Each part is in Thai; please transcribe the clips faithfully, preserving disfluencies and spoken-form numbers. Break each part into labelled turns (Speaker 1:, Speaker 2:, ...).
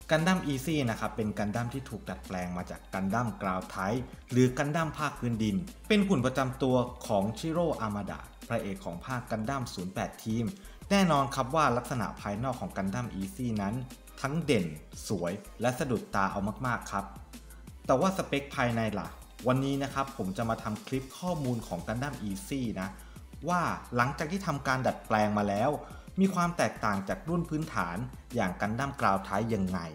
Speaker 1: กันดั้มอีซี่นะครับเป็นกันดั้มที่ถูกดัดแปลงมาจากกันดั้มกราวไทป์หรือกันดั้มภาคพื้นดินเป็นหุ่นประจำตัวของชิโร่อามาดะพระเอกของภาคกันดั้มศูนย์แปดทีมแน่นอนครับว่าลักษณะภายนอกของกันดั้มอีซี่นั้นทั้งเด่นสวยและสะดุดตาเอามากๆครับแต่ว่าสเปคภายในล่ะวันนี้นะครับผมจะมาทำคลิปข้อมูลของกันดั้มอีซี่นะว่าหลังจากที่ทำการดัดแปลงมาแล้วมีความแตกต่างจากรุ่นพื้นฐานอย่างกันดั้มกราวไทป์ยังไง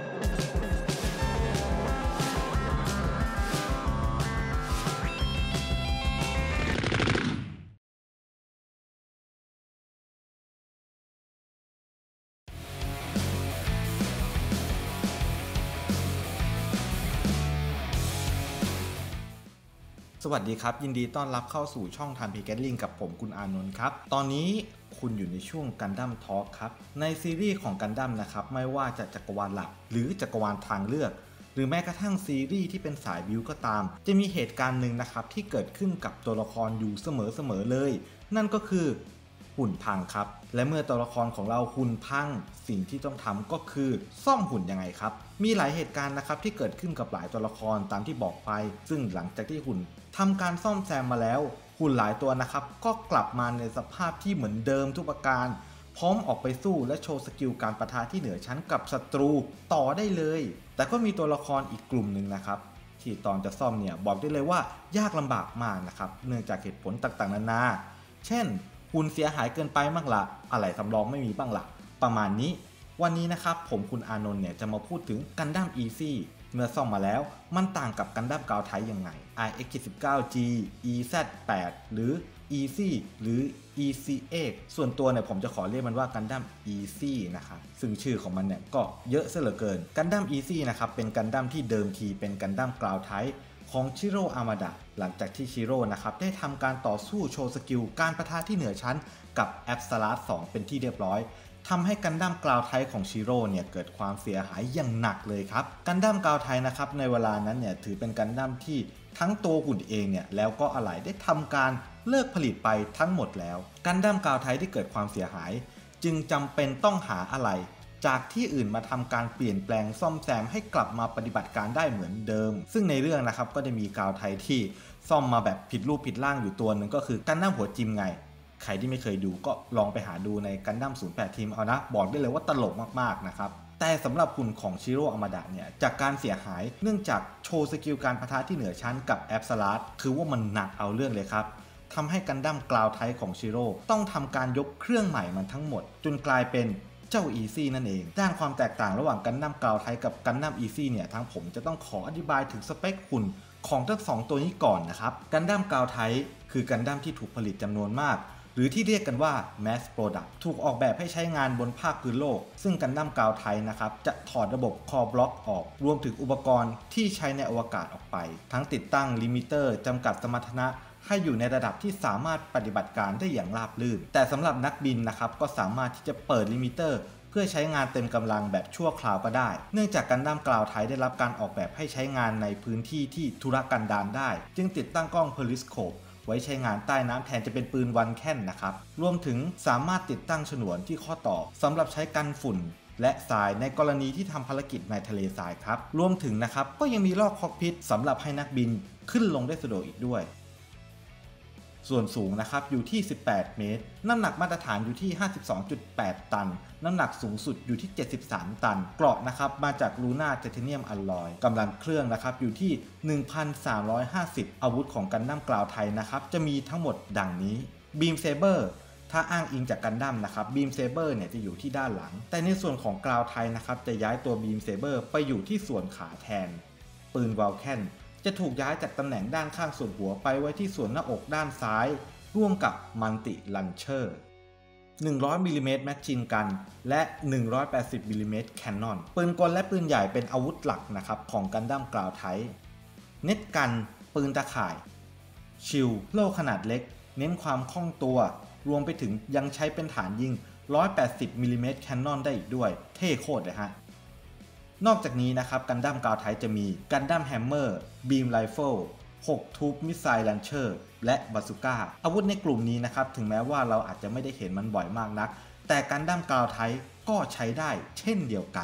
Speaker 1: สวัสดีครับยินดีต้อนรับเข้าสู่ช่องทันพีแกตลิงกับผมคุณอานนท์ครับตอนนี้คุณอยู่ในช่วงกันดั้มทอล์คครับในซีรีส์ของกันดั้มนะครับไม่ว่าจะจักรวาลหลักหรือจักรวาลทางเลือกหรือแม้กระทั่งซีรีส์ที่เป็นสายบิวก็ตามจะมีเหตุการณ์หนึ่งนะครับที่เกิดขึ้นกับตัวละครอยู่เสมอๆเลยนั่นก็คือหุ่นพังครับและเมื่อตัวละครของเราหุ่นพังสิ่งที่ต้องทำก็คือซ่อมหุ่นยังไงครับมีหลายเหตุการณ์นะครับที่เกิดขึ้นกับหลายตัวละครตามที่บอกไปซึ่งหลังจากที่หุ่นทำการซ่อมแซมมาแล้วหุ่นหลายตัวนะครับก็กลับมาในสภาพที่เหมือนเดิมทุกประการพร้อมออกไปสู้และโชว์สกิลการปะทะที่เหนือชั้นกับศัตรูต่อได้เลยแต่ก็มีตัวละครอีกกลุ่มหนึ่งนะครับที่ตอนจะซ่อมเนี่ยบอกได้เลยว่ายากลำบากมากนะครับเนื่องจากเหตุผลต่างๆนานาเช่นหุ่นเสียหายเกินไปบ้างละอะไรสำรองไม่มีบ้างละประมาณนี้วันนี้นะครับผมคุณอานนท์เนี่ยจะมาพูดถึงกันดั้มอีซี่เมื่อซ่อมมาแล้วมันต่างกับกันดั้มกราวไทป์ยังไง ไอ เอ็กซ์ สิบเก้า จี อี แซด แปด หรือ Easy หรือ อี ซี เอ็กซ์ ส่วนตัวเนี่ยผมจะขอเรียกมันว่ากันดั้ม Easy นะครับซึ่งชื่อของมันเนี่ยก็เยอะซะเหลือเกินกันดั้ม Easy นะครับเป็นกันดั้มที่เดิมทีเป็นกันดั้มกราวไทป์ของชิโร่อามาดะหลังจากที่ชิโร่นะครับได้ทำการต่อสู้โชว์สกิลการปะทะที่เหนือชั้นกับแอบสลัดสองเป็นที่เรียบร้อยทำให้กันดั้มกราวไทป์ของชิโร่เนี่ยเกิดความเสียหายอย่างหนักเลยครับกันดั้มกราวไทป์นะครับในเวลานั้นเนี่ยถือเป็นกันดั้มที่ทั้งตัวหุ่นเองเนี่ยแล้วก็อะไหล่ได้ทำการเลิกผลิตไปทั้งหมดแล้วกันดั้มกราวไทป์ที่เกิดความเสียหายจึงจำเป็นต้องหาอะไหล่จากที่อื่นมาทำการเปลี่ยนแปลงซ่อมแซมให้กลับมาปฏิบัติการได้เหมือนเดิมซึ่งในเรื่องนะครับก็จะมีกราวไทป์ที่ซ่อมมาแบบผิดรูปผิดร่างอยู่ตัวหนึ่งก็คือกันดั้มหัวจิมไงใครที่ไม่เคยดูก็ลองไปหาดูในกันดั้มศูนย์แปดทีมเอานะบอกได้เลยว่าตลกมากๆนะครับแต่สำหรับหุ่นของชิโร่อามาดะเนี่ยจากการเสียหายเนื่องจากโชว์สกิลการปะทะที่เหนือชั้นกับแอบสลัดคือว่ามันหนักเอาเรื่องเลยครับทำให้กันดั้มกราวไทป์ของชิโร่ต้องทำการยกเครื่องใหม่มันทั้งหมดจนกลายเป็นเจ้า Easy นั่นเองด้านความแตกต่างระหว่างกันดั้มกราวไทป์กับกันดั้ม Easy เนี่ยทั้งผมจะต้องขออธิบายถึงสเปคหุ่นของทั้งสองตัวนี้ก่อนนะครับกันดั้มกราวไทป์คือกันดั้มที่ถูกผลิตจำนวนมากหรือที่เรียกกันว่า Mass Product ถูกออกแบบให้ใช้งานบนภาคพื้นโลกซึ่งกันดั้มกราวไทป์นะครับจะถอดระบบ Core Block ออกรวมถึงอุปกรณ์ที่ใช้ในอวกาศออกไปทั้งติดตั้งลิมิเตอร์จำกัดสมรรถนะให้อยู่ในระดับที่สามารถปฏิบัติการได้อย่างราบรื่นแต่สำหรับนักบินนะครับก็สามารถที่จะเปิดลิมิเตอร์เพื่อใช้งานเต็มกำลังแบบชั่วคราวก็ได้เนื่องจากกันดั้มกราวไทป์ได้รับการออกแบบให้ใช้งานในพื้นที่ที่ทุรกันดารได้จึงติดตั้งกล้อง Periscope ไว้ใช้งานใต้น้ำแทนจะเป็นปืนวันแค่นนะครับรวมถึงสามารถติดตั้งฉนวนที่ข้อต่อสำหรับใช้กันฝุ่นและทรายในกรณีที่ทำภารกิจในทะเลทรายครับรวมถึงนะครับก็ยังมีลอกคอกพิทสำหรับให้นักบินขึ้นลงได้สะดวกอีกด้วยส่วนสูงนะครับอยู่ที่สิบแปดเมตรน้ำหนักมาตรฐานอยู่ที่ ห้าสิบสองจุดแปด ตันน้ำหนักสูงสุดอยู่ที่เจ็ดสิบสามตันเกราะนะครับมาจากลูน่าไทเทเนียมอลลอยกำลังเครื่องนะครับอยู่ที่ หนึ่งพันสามร้อยห้าสิบ อาวุธของกันดั้มกราวไทป์นะครับจะมีทั้งหมดดังนี้บีมเซเบอร์ถ้าอ้างอิงจากกันดั้มนะครับบีมเซเบอร์เนี่ยจะอยู่ที่ด้านหลังแต่ในส่วนของกราวไทป์นะครับจะย้ายตัวบีมเซเบอร์ไปอยู่ที่ส่วนขาแทนปืนวาลแคนจะถูกย้ายจากตำแหน่งด้านข้างส่วนหัวไปไว้ที่ส่วนหน้าอกด้านซ้ายร่วมกับมัลติลันเชอร์หนึ่งร้อยมิลลิเมตรแมชชีนกันและหนึ่งร้อยแปดสิบมิลลิเมตรแคนนอนปืนกลและปืนใหญ่เป็นอาวุธหลักนะครับของกันดั้มกราวไทป์เน็ตกันปืนตะข่ายชิลโล่ขนาดเล็กเน้นความคล่องตัวรวมไปถึงยังใช้เป็นฐานยิงหนึ่งร้อยแปดสิบมิลลิเมตรแคนนอนได้อีกด้วยเท่โคตรเลยฮะนอกจากนี้นะครับกันดั้มกราวไทป์จะมีกันดั้มแฮมเมอร์บีมไรเฟิลหกทูบมิสไซล์ลันเชอร์และบาซูก้าอาวุธในกลุ่มนี้นะครับถึงแม้ว่าเราอาจจะไม่ได้เห็นมันบ่อยมากนักแต่กันดั้มกราวไทป์ก็ใช้ได้เช่นเดียวกัน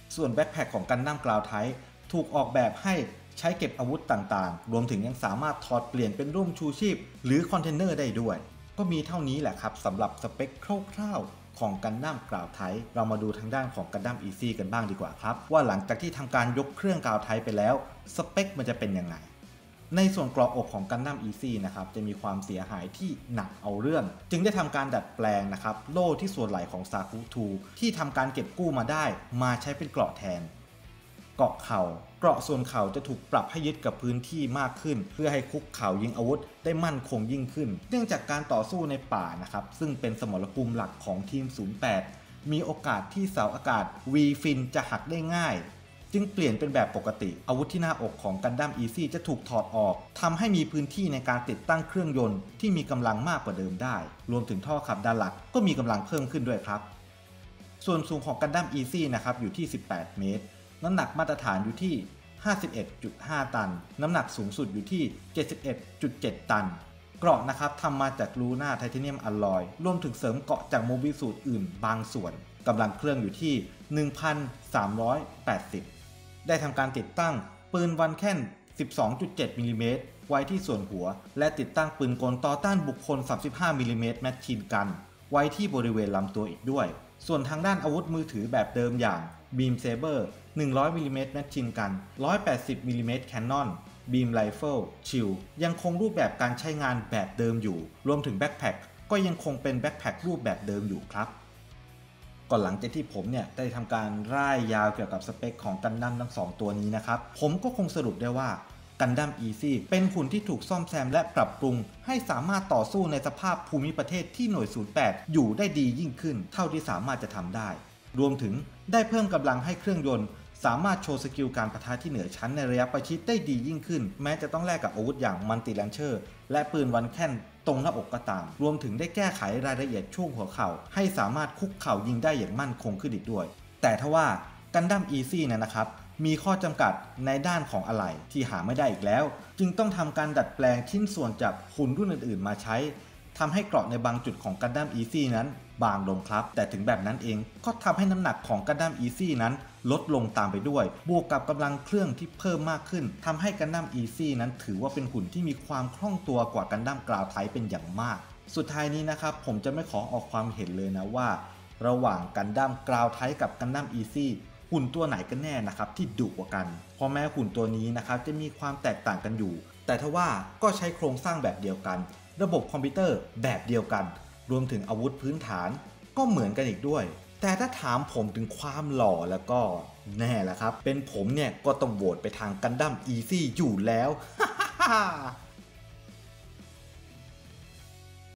Speaker 1: ส่วนแบ็คแพคของกันดั้มกราวไทป์ถูกออกแบบให้ใช้เก็บอาวุธต่างๆรวมถึงยังสามารถถอดเปลี่ยนเป็นร่มชูชีพหรือคอนเทนเนอร์ได้ด้วยก็มีเท่านี้แหละครับสำหรับสเปคคร่าวๆของกันดั้มกราวไทป์เรามาดูทางด้านของกันดั้มอีซี่กันบ้างดีกว่าครับว่าหลังจากที่ทำการยกเครื่องกราวไทป์ไปแล้วสเปคมันจะเป็นยังไงในส่วนเกราะอกของกันดั้มอีซี่นะครับจะมีความเสียหายที่หนักเอาเรื่องจึงได้ทำการดัดแปลงนะครับโล่ที่ส่วนไหล่ของซากุทูที่ทำการเก็บกู้มาได้มาใช้เป็นเกราะแทนเกราะเข่าเกราะส่วนเข่าจะถูกปรับให้ยึดกับพื้นที่มากขึ้นเพื่อให้คุกเข่ายิงอาวุธได้มั่นคงยิ่งขึ้นเนื่องจากการต่อสู้ในป่านะครับซึ่งเป็นสมรภูมิหลักของทีมศูนย์แปดมีโอกาสที่เสาอากาศ วี ฟิน จะหักได้ง่ายจึงเปลี่ยนเป็นแบบปกติอาวุธที่หน้าอกของกันดั้มอีซี่จะถูกถอดออกทำให้มีพื้นที่ในการติดตั้งเครื่องยนต์ที่มีกำลังมากกว่าเดิมได้รวมถึงท่อขับด้านหลักก็มีกำลังเพิ่มขึ้นด้วยครับส่วนสูงของกันดั้มอีซี่นะครับอยู่ที่สิบแปดเมตรน้ำหนักมาตรฐานอยู่ที่ ห้าสิบเอ็ดจุดห้า ตันน้ำหนักสูงสุดอยู่ที่ เจ็ดสิบเอ็ดจุดเจ็ด ตันเกราะนะครับทำมาจากลูน่าไทเทเนียมอลลอยรวมถึงเสริมเกราะจากโมบิลสูตรอื่นบางส่วนกำลังเครื่องอยู่ที่ หนึ่งพันสามร้อยแปดสิบได้ทำการติดตั้งปืนวันแค่ สิบสองจุดเจ็ด มิลลิเมตรไว้ที่ส่วนหัวและติดตั้งปืนกลต่อต้านบุคคล สามสิบห้า มิลลิเมตรแมชชีนกันไว้ที่บริเวณลำตัวอีกด้วยส่วนทางด้านอาวุธมือถือแบบเดิมอย่าง Beam Saber หนึ่งร้อย มิลลิเมตรแมชชีนกัน หนึ่งร้อยแปดสิบ มิลลิเมตรแคนนอน Beam Rifle Shield ยังคงรูปแบบการใช้งานแบบเดิมอยู่รวมถึงแบ็คแพ็คก็ยังคงเป็นแบ็คแพ็ครูปแบบเดิมอยู่ครับก่อนหลังจากที่ผมเนี่ยได้ทำการร่ายยาวเกี่ยวกับสเปคของกันดั้มทั้งสองตัวนี้นะครับผมก็คงสรุปได้ว่ากันดั้มอีซี่เป็นหุ่นที่ถูกซ่อมแซมและปรับปรุงให้สามารถต่อสู้ในสภาพภูมิประเทศที่หน่วยศูนย์แปดอยู่ได้ดียิ่งขึ้นเท่าที่สามารถจะทำได้รวมถึงได้เพิ่มกำลังให้เครื่องยนต์สามารถโชว์สกิลการปะทะที่เหนือชั้นในระยะประชิดได้ดียิ่งขึ้นแม้จะต้องแลกกับอาวุธอย่างมัลติแลนเชอร์และปืนวันแค่นตรงหน้าอกก็ตามรวมถึงได้แก้ไขรายละเอียดช่วงหัวเข่าให้สามารถคุกเข่ายิงได้อย่างมั่นคงขึ้นอีกด้วยแต่ทว่ากันดั้มอีซี่เนี่ยนะครับมีข้อจำกัดในด้านของอะไหล่ที่หาไม่ได้อีกแล้วจึงต้องทำการดัดแปลงชิ้นส่วนจากหุ่นรุ่นอื่นๆมาใช้ทำให้เกราะในบางจุดของกันดั้มอีซี่นั้นบางลงครับแต่ถึงแบบนั้นเองก็ทำให้น้ำหนักของกันดั้มอีซี่นั้นลดลงตามไปด้วยบวกกับกำลังเครื่องที่เพิ่มมากขึ้นทำให้กันดั้มอีซี่นั้นถือว่าเป็นหุ่นที่มีความคล่องตัวกว่ากันดั้มกราวไทป์เป็นอย่างมากสุดท้ายนี้นะครับผมจะไม่ขอออกความเห็นเลยนะว่าระหว่างกันดั้มกราวไทป์กับกันดั้มอีซี่หุ่นตัวไหนกันแน่นะครับที่ดุกว่ากันเพราะแม้หุ่นตัวนี้นะครับจะมีความแตกต่างกันอยู่แต่ทว่าก็ใช้โครงสร้างแบบเดียวกันระบบคอมพิวเตอร์แบบเดียวกันรวมถึงอาวุธพื้นฐานก็เหมือนกันอีกด้วยแต่ถ้าถามผมถึงความหล่อแล้วก็แน่แหละครับเป็นผมเนี่ยก็ต้องโหวตไปทางกันดั้มอีซี่อยู่แล้ว